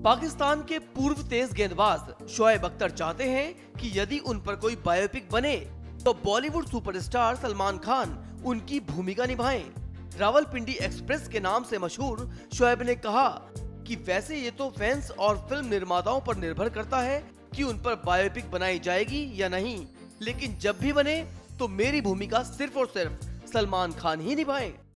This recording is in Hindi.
पाकिस्तान के पूर्व तेज गेंदबाज शोएब अख्तर चाहते हैं कि यदि उन पर कोई बायोपिक बने तो बॉलीवुड सुपरस्टार सलमान खान उनकी भूमिका निभाएं। रावलपिंडी एक्सप्रेस के नाम से मशहूर शोएब ने कहा कि वैसे ये तो फैंस और फिल्म निर्माताओं पर निर्भर करता है कि उन पर बायोपिक बनाई जाएगी या नहीं, लेकिन जब भी बने तो मेरी भूमिका सिर्फ और सिर्फ सलमान खान ही निभाएं।